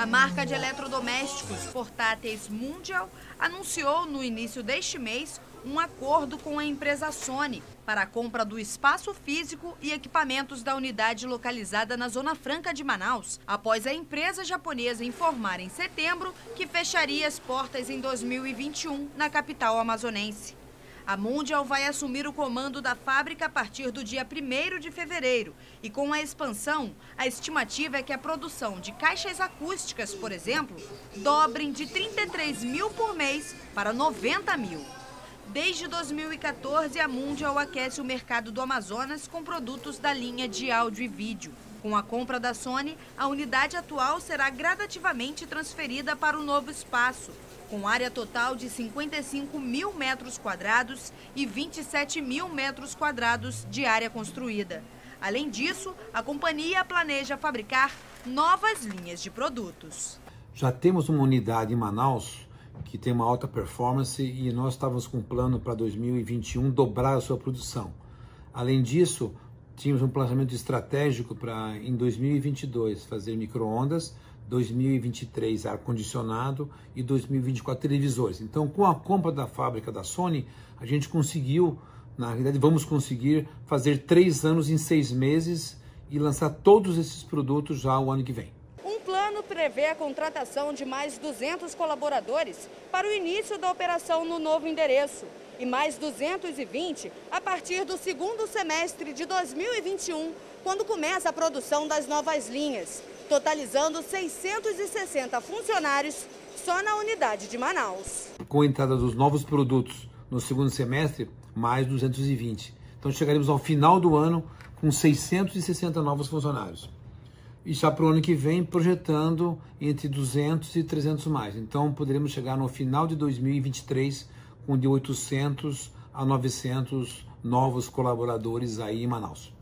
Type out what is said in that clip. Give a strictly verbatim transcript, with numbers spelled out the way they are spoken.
A marca de eletrodomésticos portáteis Mundial anunciou no início deste mês um acordo com a empresa Sony para a compra do espaço físico e equipamentos da unidade localizada na Zona Franca de Manaus, após a empresa japonesa informar em setembro que fecharia as portas em dois mil e vinte e um na capital amazonense. A Mundial vai assumir o comando da fábrica a partir do dia primeiro de fevereiro e, com a expansão, a estimativa é que a produção de caixas acústicas, por exemplo, dobrem de trinta e três mil por mês para noventa mil. Desde dois mil e quatorze, a Mundial aquece o mercado do Amazonas com produtos da linha de áudio e vídeo. Com a compra da Sony, a unidade atual será gradativamente transferida para o novo espaço, com área total de cinquenta e cinco mil metros quadrados e vinte e sete mil metros quadrados de área construída. Além disso, a companhia planeja fabricar novas linhas de produtos. Já temos uma unidade em Manaus que tem uma alta performance e nós estávamos com um plano para dois mil e vinte e um dobrar a sua produção. Além disso, tínhamos um planejamento estratégico para, em dois mil e vinte e dois, fazer micro-ondas, dois mil e vinte e três ar-condicionado e dois mil e vinte e quatro televisores. Então, com a compra da fábrica da Sony, a gente conseguiu, na realidade, vamos conseguir fazer três anos em seis meses e lançar todos esses produtos já o ano que vem. O plano prevê a contratação de mais duzentos colaboradores para o início da operação no novo endereço e mais duzentos e vinte a partir do segundo semestre de dois mil e vinte e um, quando começa a produção das novas linhas, totalizando seiscentos e sessenta funcionários só na unidade de Manaus. Com a entrada dos novos produtos no segundo semestre, mais duzentos e vinte. Então chegaremos ao final do ano com seiscentos e sessenta novos funcionários. E já para o ano que vem, projetando entre duzentos e trezentos mais. Então, poderemos chegar no final de dois mil e vinte e três com de oitocentos a novecentos novos colaboradores aí em Manaus.